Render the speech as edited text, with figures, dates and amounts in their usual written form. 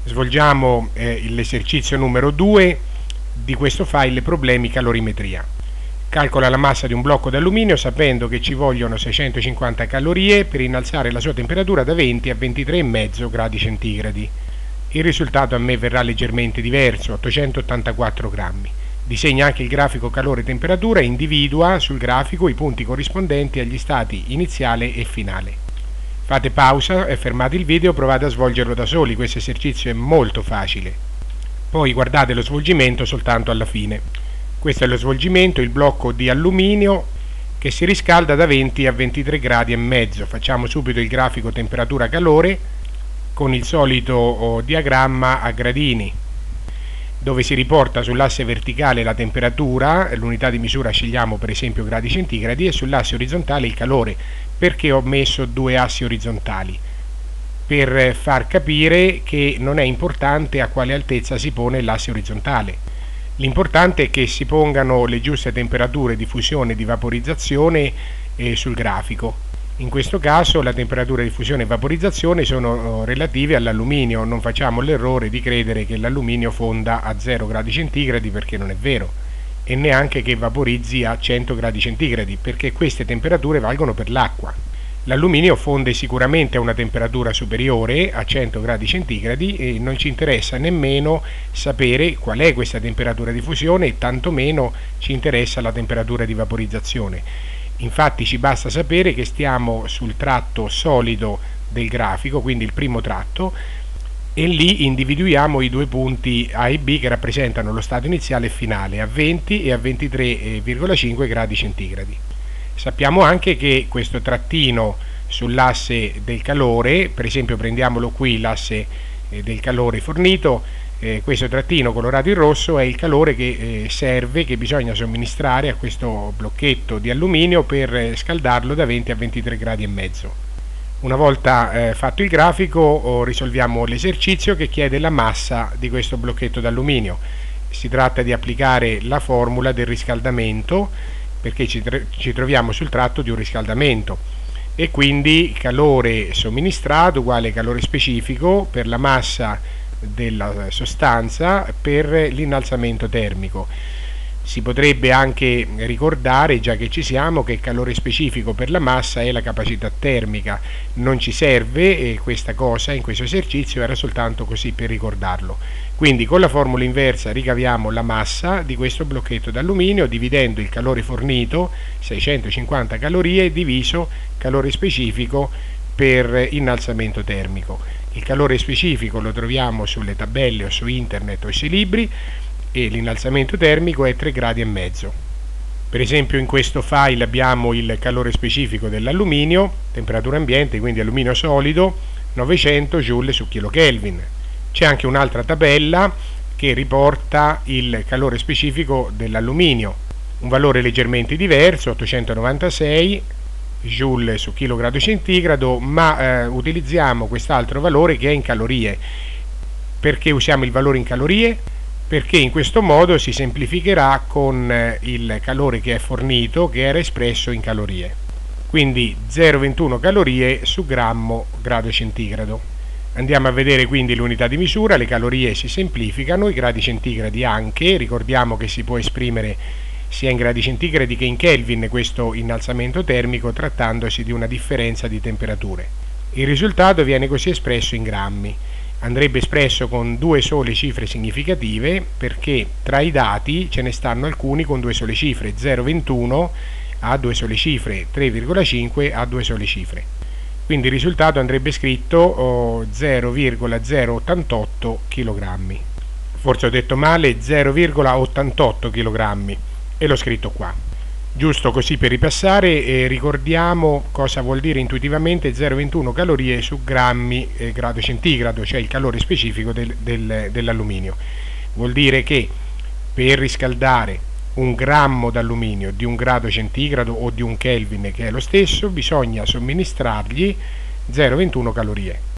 Svolgiamo l'esercizio numero 2 di questo file problemi calorimetria. Calcola la massa di un blocco d'alluminio sapendo che ci vogliono 650 calorie per innalzare la sua temperatura da 20 a 23,5 gradi centigradi. Il risultato a me verrà leggermente diverso, 884 grammi. Disegna anche il grafico calore-temperatura e individua sul grafico i punti corrispondenti agli stati iniziale e finale. Fate pausa e fermate il video, provate a svolgerlo da soli, questo esercizio è molto facile. Poi guardate lo svolgimento soltanto alla fine. Questo è lo svolgimento, il blocco di alluminio che si riscalda da 20 a 23 gradi e mezzo. Facciamo subito il grafico temperatura-calore con il solito diagramma a gradini, dove si riporta sull'asse verticale la temperatura, l'unità di misura scegliamo per esempio gradi centigradi, e sull'asse orizzontale il calore. Perché ho messo due assi orizzontali? Per far capire che non è importante a quale altezza si pone l'asse orizzontale. L'importante è che si pongano le giuste temperature di fusione e di vaporizzazione sul grafico. In questo caso la temperatura di fusione e vaporizzazione sono relative all'alluminio, non facciamo l'errore di credere che l'alluminio fonda a 0 gradi centigradi perché non è vero, e neanche che vaporizzi a 100 gradi centigradi perché queste temperature valgono per l'acqua. L'alluminio fonde sicuramente a una temperatura superiore a 100 gradi centigradi e non ci interessa nemmeno sapere qual è questa temperatura di fusione e tantomeno ci interessa la temperatura di vaporizzazione. Infatti ci basta sapere che stiamo sul tratto solido del grafico, quindi il primo tratto, e lì individuiamo i due punti A e B che rappresentano lo stato iniziale e finale a 20 e a 23,5 gradi centigradi. Sappiamo anche che questo trattino sull'asse del calore, per esempio prendiamolo qui, l'asse del calore fornito, questo trattino colorato in rosso è il calore che serve, che bisogna somministrare a questo blocchetto di alluminio per scaldarlo da 20 a 23 gradi e mezzo. Una volta fatto il grafico risolviamo l'esercizio che chiede la massa di questo blocchetto d'alluminio. Si tratta di applicare la formula del riscaldamento perché ci troviamo sul tratto di un riscaldamento e quindi calore somministrato uguale calore specifico per la massa della sostanza per l'innalzamento termico. Si potrebbe anche ricordare, già che ci siamo, che il calore specifico per la massa è la capacità termica. Non ci serve questa cosa in questo esercizio, era soltanto così per ricordarlo. Quindi con la formula inversa ricaviamo la massa di questo blocchetto d'alluminio dividendo il calore fornito, 650 calorie, diviso calore specifico per innalzamento termico. Il calore specifico lo troviamo sulle tabelle o su internet o sui libri e l'innalzamento termico è 3 gradi e mezzo. Per esempio in questo file abbiamo il calore specifico dell'alluminio, temperatura ambiente, quindi alluminio solido, 900 joule su kcal. C'è anche un'altra tabella che riporta il calore specifico dell'alluminio, un valore leggermente diverso, 896 joule su chilogrado centigrado, ma utilizziamo quest'altro valore che è in calorie. Perché usiamo il valore in calorie? Perché in questo modo si semplificherà con il calore che è fornito, che era espresso in calorie. Quindi 0,21 calorie su grammo grado centigrado. Andiamo a vedere quindi l'unità di misura, le calorie si semplificano, i gradi centigradi anche, ricordiamo che si può esprimere sia in gradi centigradi che in Kelvin questo innalzamento termico trattandosi di una differenza di temperature. Il risultato viene così espresso in grammi. Andrebbe espresso con due sole cifre significative perché tra i dati ce ne stanno alcuni con due sole cifre, 0,21 ha due sole cifre, 3,5 ha due sole cifre. Quindi il risultato andrebbe scritto 0,088 kg. Forse ho detto male, 0,88 kg e l'ho scritto qua. Giusto così per ripassare, ricordiamo cosa vuol dire intuitivamente 0,21 calorie su grammi grado centigrado, cioè il calore specifico dell'alluminio. Vuol dire che per riscaldare un grammo d'alluminio di un grado centigrado o di un Kelvin, che è lo stesso, bisogna somministrargli 0,21 calorie.